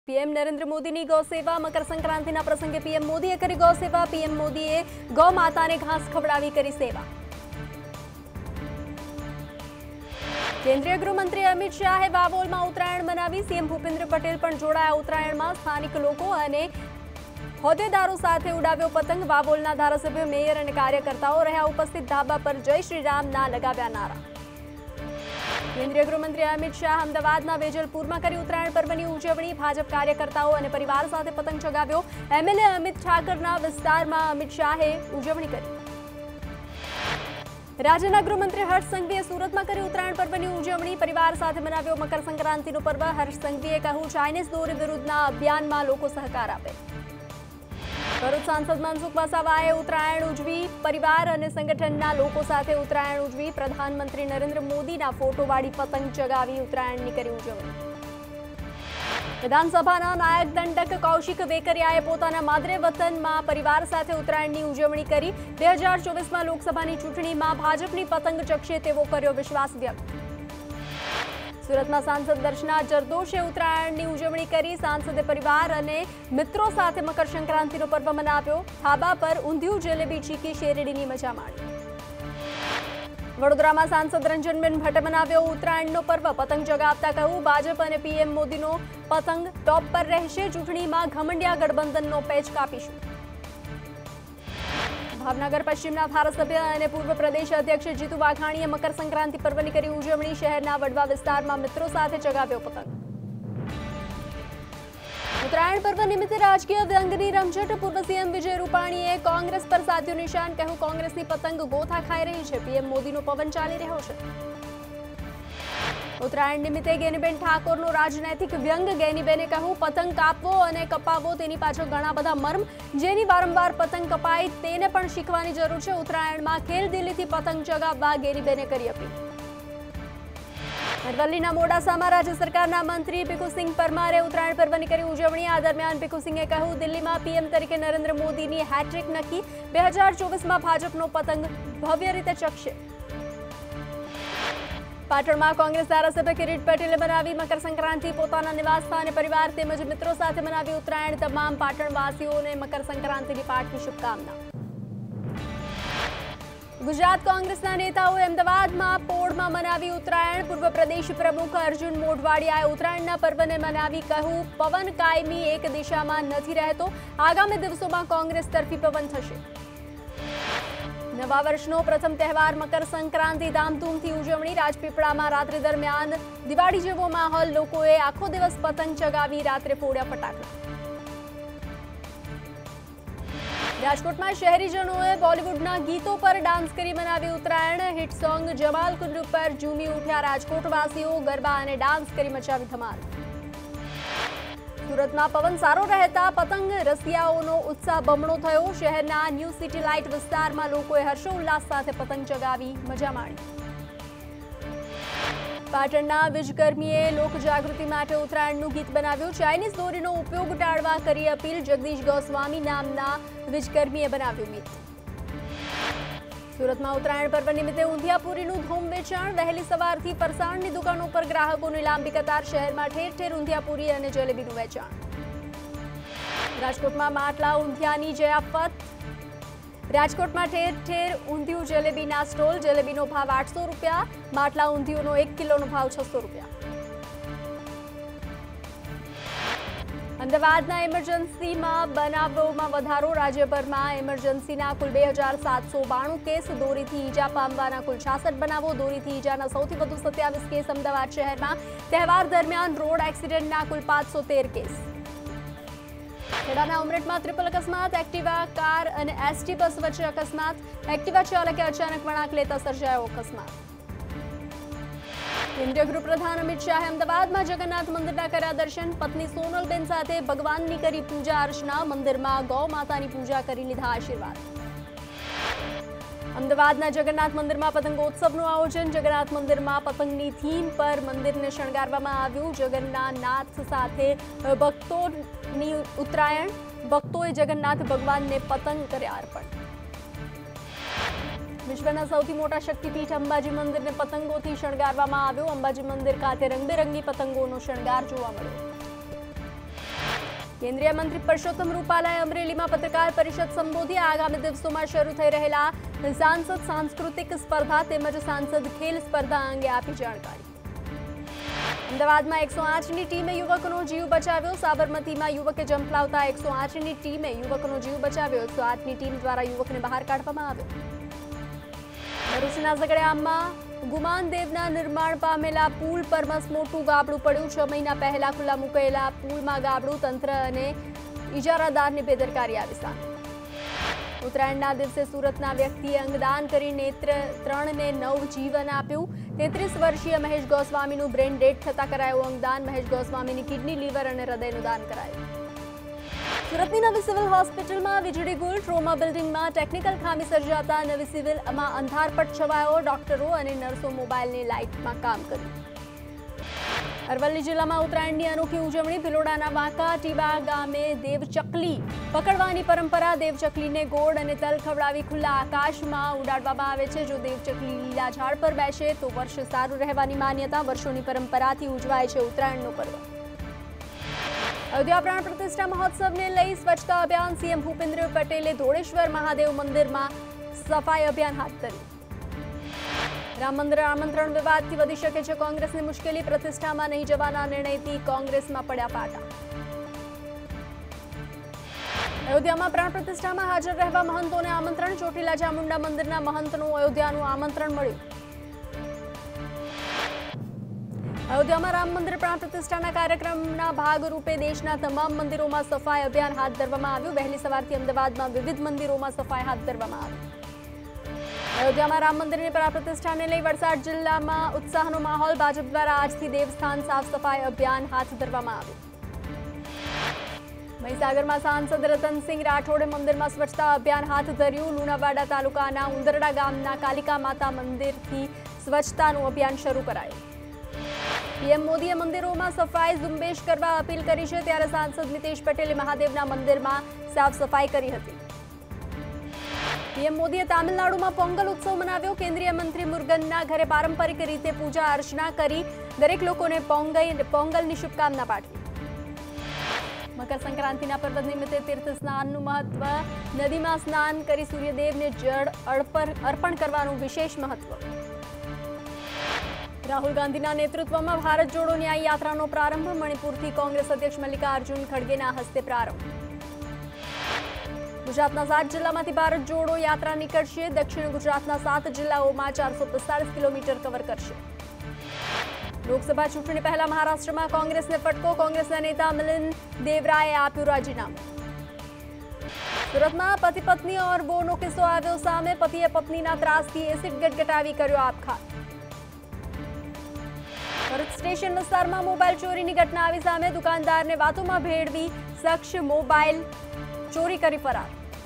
PM Narendra मोदीની ગૌસેવા મકર સંક્રાંતિના પ્રસંગે PM મોદીએ કરી ગૌસેવા પીએમ મોદીએ ગૌ માતાને ઘાસ ખવડાવી કરી સેવા। केंद्रीय गृहमंत्री अमित शाहे वावोलમાં ઉત્તરાયણ મનાવી। सीएम भूपेन्द्र पटेल પણ જોડાયા ઉત્તરાયણમાં। સ્થાનિક લોકો અને હોદ્દેદારો સાથે ઉડાવ્યો પતંગ। વાવોલના ધારાસભ્ય મેયર અને કાર્યકર્તાઓ રહ્યા ઉપસ્થિત। ધાબા પર જય શ્રી રામ ના લગાવ્યા નારા। केंद्रीय गृहमंत्री अमित शाह अमदावादના વેજલપુરમાં કરી ઉત્તરાયણ પર્વની ઉજવણી। ભાજપ કાર્યકર્તાઓ અને પરિવાર સાથે પતંગ ચગાવ્યો। એમએલએ અમિત ઠાકરના વિસ્તારમાં અમિત શાહે ઉજવણી કરી। રાજ્યના ગૃહમંત્રી હર્ષ સંઘવીએ સુરતમાં કરી ઉત્તરાયણ પર્વની ઉજવણી। પરિવાર સાથે મનાવ્યો મકર સંક્રાંતિનું પર્વ। હર્ષ સંઘવીએ કહ્યું ચાઇનીઝ દોરી વિરુદ્ધના અભિયાનમાં લોકો સહકાર આપે। ભરૂચ સાંસદ મનસુખ વસાવાએ ઉત્તરાયણ ઉજવી। પરિવાર અને સંગઠનના લોકો સાથે ઉત્તરાયણ ઉજવી। પ્રધાનમંત્રી નરેન્દ્ર મોદીના ફોટોવાળી પતંગ ચગાવી ઉત્તરાયણની કરી ઉજવણી। વિધાનસભાના નાયક દંડક કૌશિક વેકરિયાએ પોતાના માદરે વતનમાં પરિવાર સાથે ઉત્તરાયણની ઉજવણી કરી। 2024માં લોકસભાની ચૂંટણીમાં ભાજપની પતંગ ચગશે તેવો કર્યો વિશ્વાસ વ્યક્ત। सूरत में सांसद दर्शना जरदोशे उत्तरायणनी उजवणी करी। सांसदे परिवार अने मित्रों साथे मकर संक्रांतिनो पर्व मनाव्यो। धाबा पर ऊंधियू जलेबी चीकी शेरडीनी मजा माणी। वडोदरा में सांसद रंजनबेन भट्टे मनाव्यो उत्तरायणनो पर्व। पतंग चगावता कहूं भाजप अने पीएम मोदीनो पतंग टॉप पर रहेशे। चूंटणीमां घमंडिया गठबंधननो पेच कापीशुं। भावनगर पश्चिमना धारासभ्य और पूर्व प्रदेश अध्यक्ष जीतू वाघाणीए मकर संक्रांति पर्वनी करी उजवणी। शहरना वडवा विस्तारमां मित्रों साथे चगाव्यो पतंग। उत्तरायण पर्व निमित्ते राजकीय व्यंगनी रमझट। पूर्व सीएम विजय रूपाणीए कांग्रेस पर साध्यो निशान। कहूं कांग्रेसनी पतंग गोथा खाई रही है। पीएम मोदीनो पवन चाली रह्यो छे। उत्तरायण निमित्ते गेनीबेन ठाकोरनो राजनैतिक व्यंग। गेनीबेने कहूं पतंग कापवो अने कपावो तेनी पाछळ घणा बधा मर्म। जेनी वारंवार पतंग कपाय तेने पण शीखवानी जरूर छे। उत्तरायणमां खेलदिलीथी पतंग चगाववा गेनीबेने करी अपील। अरवल्लीना मोडासामां राज्य सरकारना मंत्री भिखुसिंह परमारे उत्तरायण पर्वनी करी उजवणी। आ दरमियान भिखुसिंहे कहूं दिल्हीमां पीएम तरीके नरेंद्र मोदीनी हेट्रिक नक्की। 2024मां भाजपनो पतंग भव्य रीते चगशे। पाटणमां कांग्रेस धारासभ्य किरीट पटेले मनावी मकर संक्रांति। पोताना निवास स्थाने परिवार तेमज मित्रों साथे मनावी उत्तरायण। तमाम पाटणवासीओने मकर संक्रांतिनी पाठवी शुभकामना। गुजरात कांग्रेसना नेताओए अमदावादमां पोळमां मनावी उत्तरायण। पूर्व प्रदेश प्रमुख अर्जुन मोढवाडियाए उत्तरायणना पर्वने मनावी। कहूं पवन कायमी एक दिशामां नथी रहेतो। आगामी दिवसोमां कांग्रेस तरफी पवन थशे। नवा वर्षनो प्रथम तहेवार मकर संक्रांति धामधूमथी उजवणी। राजपीपळामां रात्रि दरमियान दिवाળી जेवो माहोल। लोकोए आखो दिवस पतंग चगावी रात्रे फोड्या फटाकડા। राजकोटमां शहेरीजनोए बॉलीवूडना गीतो पर डांस करी मनावी उत्तरायण। हिट सॉन्ग जमाल कुंड पर झूमी उठ्या राजकोटवासीओ। गरबा अने डांस करी मचावी धमाल। सूरतમાં પવન સારો રહેતા પતંગ રસિયાઓનો ઉત્સાહ બમણો થયો। શહેરના ન્યૂ સિટી લાઇટ વિસ્તારમાં લોકોએ હર્ષોલ્લાસ સાથે પતંગ ચગાવી મજા માણી। પાટણના વીજકર્મીએ લોકજાગૃતિ માટે ઉત્તરાયણનું ગીત બનાવ્યું। ચાઇનીઝ દોરીનો ઉપયોગ ટાળવા કરી અપીલ। જગદીશ ગોસ્વામી નામના વીજકર્મીએ બનાવ્યું ગીત। सूरत में उत्तरायण पर्व निमित्ते ऊंधियापुरीનું धूम वेचाण। वहेली सवारथी फरसाणनी दुकानों पर ग्राहकोनी लांबी कतार। शहेरमां ठेर ठेर ऊंधियापुरी अने जलेबीनुं वेचाण। राजकोटमां માટલા ऊंधियानी जयाफत। राजकोटमां ठेर ठेर ऊंधियू जलेबीना स्टॉल। जलेबीनो भाव 800 रूपिया। માટલા ऊंधियूनो 1 किलोनो भाव 600 रूपिया। अमदावादना एमरजन्सीमां बनावोमां वधारो। राज्यभरमां एमरजन्सीना कुल 2792 केस। दोरीथी ईजा पामवाना कुल 66 बनावो। दोरीथी ईजाना सौथी वधु 27 केस अमदावाद शहेरमां। तहेवार दरमियान रोड एक्सिडेंटना कुल 513 केस। खेडाना उमरेठमां ट्रिपल अकस्मात। एक्टिवा कार अने एसटी बस वच्चे अकस्मात। एक्टिवा चालके अचानक वळांक लेता सर्जायो अकस्मात। केंद्रीय गृहप्रधान अमित शाहे अमदावादमां जगन्नाथ मंदिરના કર્યા દર્શન। पत्नी सोनलबेन સાથે ભગવાનની કરી પૂજા અર્ચના। મંદિરમાં ગૌ માતાની પૂજા કરી લીધા આશીર્વાદ। અમદાવાદના જગન્નાથ મંદિરમાં પતંગોત્સવનું આયોજન। જગન્નાથ મંદિરમાં પતંગની થીમ પર મંદિરને શણગારવામાં આવ્યું। જગન્નાથ સાથે ભક્તોની ઉત્તરાયણ। ભક્તોએ જગન્નાથ ભગવાનને પતંગ કર્યા અર્પણ। विश्वना सौथी मोटा शक्तिपीठ अंबाजी मंदिर ने पतंगोथी शणगारवामां आव्यो। अंबाजी मंदिर खाते रंगबेरंगी पतंगोनो शणगार जोवा मळ्यो। કેન્દ્રીય મંત્રી પરસોત્તમ રૂપાલાએ અમરેલીમાં પત્રકાર પરિષદ સંબોધી આગામી દિવસોમાં શરૂ થઈ રહેલા સાંસદ સાંસ્કૃતિક સ્પર્ધા તેમજ સાંસદ ખેલ સ્પર્ધા અંગે આપી જાણકારી। અમદાવાદમાં 108ની ટીમે યુવકનો જીવ બચાવ્યો। સાબરમતીમાં યુવકે જંપલાવતા 108ની ટીમે યુવકનો જીવ બચાવ્યો। 108ની ટીમ દ્વારા યુવકને બહાર કાઢવામાં આવ્યો। ભરૂચના ઝઘડિયામાં ગુમાનદેવના નિર્માણ પામેલા પુલ પર મોટું ગાબડું પડ્યું। 6 મહિના પહેલા ખુલ્લા મૂકેલા પુલમાં ગાબડું, તંત્ર અને ઇજારાદારની બેદરકારી આવી સામે। ઉત્તરાયણના દિવસે સુરતના વ્યક્તિએ અંગદાન કરી નેત્રત્રણને નવજીવન આપ્યું। 33 વર્ષીય મહેશ ગોસ્વામીનું બ્રેન ડેડ થતા કરાયું અંગદાન। મહેશ ગોસ્વામીની કિડની, લીવર અને હૃદયનું દાન કરાયું। સુરતની નવી સિવિલ હોસ્પિટલમાં વીજળી ગુલ। ટ્રોમા બિલ્ડિંગમાં ટેકનિકલ ખામી સર્જાતા નવી સિવિલમાં અંધારપટ છવાયો। ડોક્ટરો અને નર્સો મોબાઈલની લાઇટમાં કામ કર્યું। અરવલ્લી જિલ્લામાં ઉત્તરાયણની અનોખી ઉજવણી। ભિલોડાના વાંકા ટીબા ગામે દેવચકલી પકડવાની પરંપરા। દેવચકલીને ગોળ અને તલ ખવડાવી ખુલ્લા આકાશમાં ઉડાડવામાં આવે છે। જો દેવચકલી લીલા ઝાડ પર બેસે તો વર્ષ સારું રહેવાની માન્યતા। વર્ષોની પરંપરાથી ઉજવાય છે ઉત્તરાયણનો પર્વ। અયોધ્યા પ્રાણ પ્રતિષ્ઠા મહોત્સવને લઈ સ્વચ્છતા અભિયાન। સીએમ ભૂપેન્દ્ર પટેલે ધોળેશ્વર મહાદેવ મંદિરમાં સફાઈ અભિયાન હાથ ધર્યું। રામ મંદિર આમંત્રણ વિવાદથી વધી શકે છે કોંગ્રેસની મુશ્કેલી। પ્રતિષ્ઠામાં નહીં જવાના નિર્ણયથી કોંગ્રેસમાં પડ્યા પાટા। અયોધ્યામાં પ્રાણ પ્રતિષ્ઠામાં હાજર રહેવા મહંતોને આમંત્રણ। ચોટીલા ચામુંડા મંદિરના મહંતનું અયોધ્યાનું આમંત્રણ મળ્યું। અયોધ્યામાં રામ મંદિર પ્રાણ પ્રતિષ્ઠાના કાર્યક્રમના ભાગરૂપે દેશના તમામ મંદિરોમાં સફાઈ અભિયાન હાથ ધરવામાં આવ્યું। વહેલી સવારથી અમદાવાદમાં વિવિધ મંદિરોમાં સફાઈ હાથ ધરવામાં આવી। અયોધ્યામાં રામ મંદિરની પ્રાણ પ્રતિષ્ઠાને લઈ વલસાડ જિલ્લામાં ઉત્સાહનો માહોલ। ભાજપ દ્વારા આજથી દેવસ્થાન સાફ સફાઈ અભિયાન હાથ ધરવામાં આવ્યું। મહીસાગરમાં સાંસદ રતનસિંહ રાઠોડે મંદિરમાં સ્વચ્છતા અભિયાન હાથ ધર્યું। લુણાવાડા તાલુકાના ઉંદરડા ગામના કાલિકા માતા મંદિરથી સ્વચ્છતાનું અભિયાન શરૂ કરાયું। પીએમ મોદીએ મંદિરોમાં સફાઈ ઝુંબેશ કરવા અપીલ કરી છે, ત્યારે સાંસદ મિતેશ પટેલે મહાદેવના મંદિરમાં સાફ સફાઈ કરી હતી। પીએમ મોદીએ તામિલનાડુમાં પોંગલ ઉત્સવ મનાવ્યો। કેન્દ્રીય મંત્રી મુરુગનના ઘરે પારંપરિક રીતે પૂજા અર્ચના કરી દરેક લોકોને પોંગલની શુભકામના પાઠવી। મકર સંક્રાંતિના પર્વ નિમિત્તે તીર્થ સ્નાનનું મહત્વ। નદીમાં સ્નાન કરી સૂર્યદેવને જળ અર્પણ કરવાનું વિશેષ મહત્વ। રાહુલ ગાંધીના નેતૃત્વમાં ભારત જોડો ન્યાય યાત્રાનો પ્રારંભ। મણિપુરથી કોંગ્રેસ અધ્યક્ષ મલ્લિકાર્જુન ખડગેના હસ્તે પ્રારંભ। ગુજરાતના 7 જિલ્લામાંથી ભારત જોડો યાત્રા નીકળશે। દક્ષિણ ગુજરાતના 7 જિલ્લાઓમાં 445 કિલોમીટર કવર કરશે। લોકસભા ચૂંટણી પહેલા મહારાષ્ટ્રમાં કોંગ્રેસને ફટકો। કોંગ્રેસના નેતા મિલિંદ દેવરાએ આપ્યું રાજીનામું। સુરતમાં પતિ પત્ની और બોનો કિસ્સો આવ્યો સામે। પતિએ પત્નીના ત્રાસથી એસિડ ગટગટાવી કર્યો આપઘાત। ભરૂચ સ્ટેશન વિસ્તારમાં મોબાઈલ ચોરીની ઘટના આવી સામે। દુકાનદારને વાતોમાં ભેળવી શખ્સ મોબાઈલ ચોરી કરી ફરાર।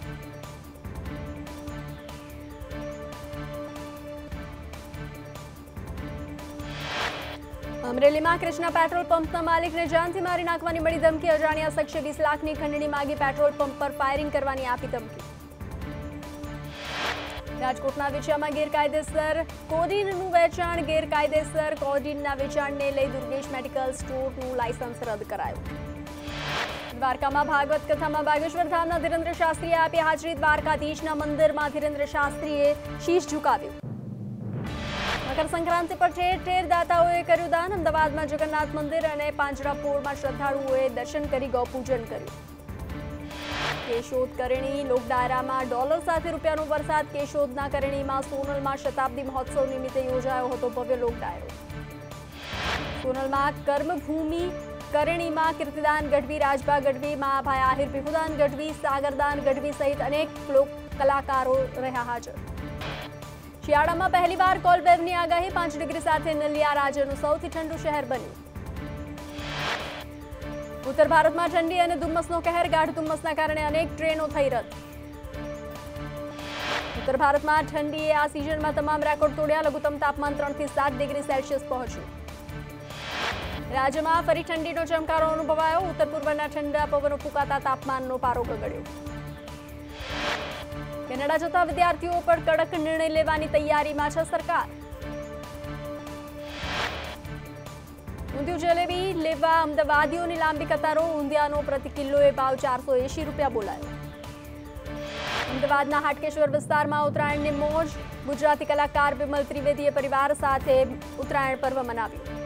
અમરેલીમાં કૃષ્ણા પેટ્રોલ પંપના માલિકને જાનથી મારી નાખવાની મળી ધમકી। અજાણ્યા શખ્સે 20 લાખની ખંડણી માંગી પેટ્રોલ પંપ પર ફાયરિંગ કરવાની આપી ધમકી। રાજકોટના વેચાણમાં ગેરકાયદેસર કોડીનનું વેચાણ। ગેરકાયદેસર કોડીનના વેચાણને લઈ દુર્ગેશ મેડિકલ સ્ટોરનું લાયસન્સ રદ કરાયું। દ્વારકામાં ભાગવત કથામાં બાગેશ્વર ધામના ધીરેન્દ્ર શાસ્ત્રીએ આપી હાજરી। દ્વારકાધીશના મંદિરમાં ધીરેન્દ્ર શાસ્ત્રીએ શીશ ઝુકાવ્યું। મકર સંક્રાંતિ પર ઠેર ઠેર દાતાઓએ કર્યું દાન। અમદાવાદમાં જગન્નાથ મંદિર અને પાંજરાપોળમાં શ્રદ્ધાળુઓએ દર્શન કરી ગૌપૂજન કર્યું। કેશોદ કરેણી લોકડાયરામાં ડોલર સાથે રૂપિયાનો વરસાદ। કેશોદના કરેણીમાં સોનલમાં શતાબ્દી મહોત્સવ નિમિત્તે યોજાયો હતો ભવ્ય લોકડાયરો। સોનલમાં કર્મભૂમિ કરેણીમાં કીર્તિદાન ગઢવી, રાજભા ગઢવી, મહાભાઈ આહિર, ભીખુદાન ગઢવી, સાગરદાન ગઢવી સહિત અનેક લોક કલાકારો રહ્યા હાજર। શિયાળામાં પહેલીવાર કોલ્ડવેવની આગાહી। 5 ડિગ્રી સાથે નલિયા રાજ્યનું સૌથી ઠંડુ શહેર બન્યું। ઉત્તર ભારતમાં ઠંડી અને ધુમ્મસનો કહેર। ગાઢ ધુમ્મસના કારણે અનેક ટ્રેનો થઈ રદ। ઉત્તર ભારતમાં ઠંડીએ આ સિઝનમાં તમામ રેકોર્ડ તોડ્યા। લઘુત્તમ તાપમાન 3 થી 7 ડિગ્રી સેલ્સિયસ પહોંચ્યું। રાજ્યમાં ફરી ઠંડીનો ચમકારો અનુભવાયો। ઉત્તર પૂર્વના ઠંડા પવનો ફૂંકાતા તાપમાનનો પારો ગગડ્યો। કેનેડા જતા વિદ્યાર્થીઓ પર કડક નિર્ણય લેવાની તૈયારીમાં છે સરકાર। ઊંધિયું જલેબી લેવા અમદાવાદીઓની લાંબી કતારો. ઊંધિયાનો પ્રતિ કિલોએ ભાવ 480 રૂપિયા બોલાયો. અમદાવાદના હાટકેશ્વર વિસ્તારમાં ઉત્તરાયણની મોજ. ગુજરાતી કલાકાર વિમલ ત્રિવેદીએ પરિવાર સાથે ઉત્તરાયણ પર્વ મનાવ્યું.